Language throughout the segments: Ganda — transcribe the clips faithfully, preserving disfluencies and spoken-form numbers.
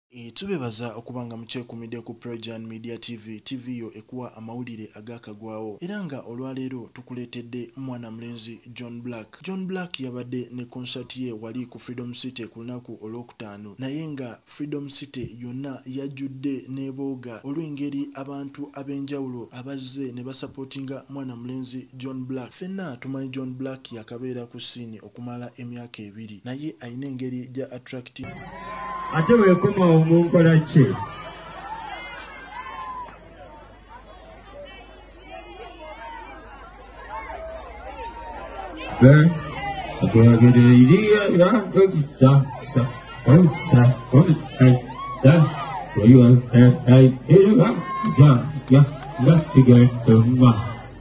E, tubebaza okubanga mukyekuumidde ku Projan Media T V. T V yo ekuwa amawulire agakagwawo era nga olwaleero tukuleetedde mwana mulenzi John Black. John Black yabadde ne concert ye wali ku Freedom City ku lunaku olwokutaano, naye nga Freedom City yonna yajjudde n'ebooga olw'engeri abantu ab'enjawulo abazze ne basapootinga mwana mulenzi John Black. Ffenna tumanyi John Black yakabeera ku ssiini okumala emyaka ebiri, naye ayina engeri gya attractive. Ate weekoma omunkola ki? Be akwagere iriya ya ogisa sa onsa onsa sa oyo eh eh iriya ya ya ya tigeto ma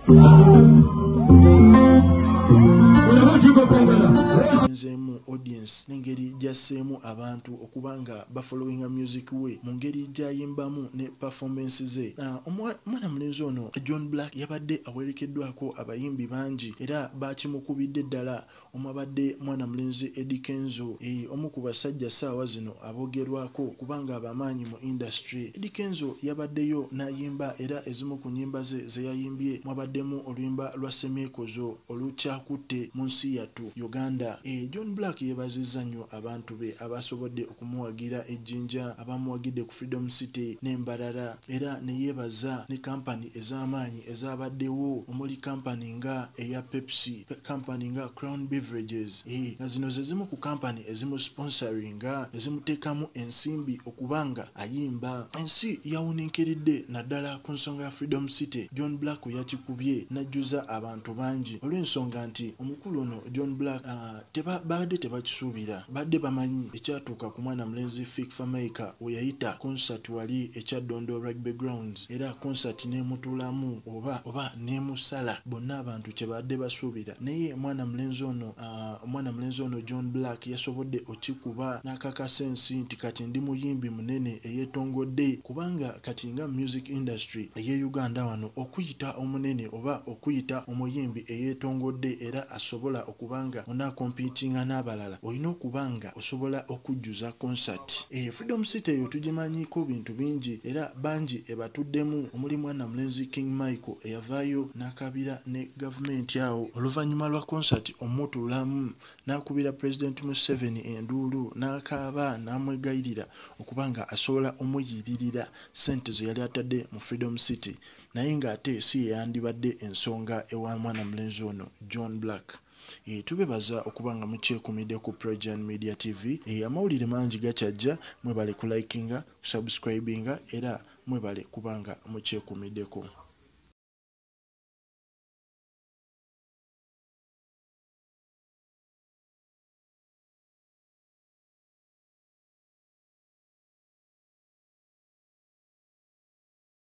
nzemu audience n'engeri gyasseemu abantu okubanga bafollowinga music we mu ngeri gyayimbamu ne performance ze. Uh, omwana mulenzi ono John Black yabadde awerekeddwako abayimbi bangi era bakimukubidde ddala. Omwabadde mwana mulenzi Eddie Kenzo, e, omu ku basajja ssaawa zino aboogerwako kubanga abamaanyi mu industry. Eddie Kenzo yabaddeyo n'ayimba era ezimu ku nnyimba ze ze yayimbye mwabaddemu oluyimba lwa Semyekozo olukyakutte mu nsi yattu Uganda. E, John Black yebazizza nnyo abantu be abasobodde okumuwagira ejjinja, abamuwagidde ku Freedom City n'embalala, era ne yeebaza ne kampani ez'amaanyi ezabaddewo omuli kampani nga eya Pepsi, kampani nga Crown Beverages, e, nga zino ze zimu ku kampani ezimu sponsoringa ezimuteekamu ensimbi okubanga ayimba. Ensi yawuniikiridde naddala ku nsonga ya Freedom City. John Black yakikubye n'ajjuza abantu bangi olw'ensonga nti omukulu ono John Black uh, teba babadde tebakisuubira, badde bamanyi ekyatuuka ku mwana mulenzi Fik Fameka we yayita concert wali ekyaddondo Rugby Grounds, era concert nemutuulamu oba oba nemusala, bonna abantu kyebadde basuubira. Naye mwana mulenzi ono uh, omwana mulenzi ono John Black yasobodde okikuba n'akakasa ensi nti kati ndi muyimbi munene eyeetongodde, kubanga kati nga music industry eye Uganda wano okuyita omunene oba okuyita omuyimbi eyeetongodde era asobola okubanga ona competinga n'abalala olina okubanga osobola okujjuza concert. E, Freedom City eyo tugimanyiko bintu bingi era bangi ebatuddemu omuli mwana mulenzi King Michael eyavaayo n'akabira ne gavumenti awo oluvannyuma lwa concert omutuulamu n'akubira President Museveni enduulu n'akaaba n'amwegayirira okubanga asobola omuyiririra ssente ze yali atadde mu Freedom City, naye ng'ate si yeyandibadde ensonga ewa mwana mulenzi ono John Black. E, tubebaza okubanga mukyekuumidde ku Projan Media T V. E, amawulire mangi gakyajja, mwebale ku likinga, subscribinga era mwebale kubanga mukyekuumiddeko.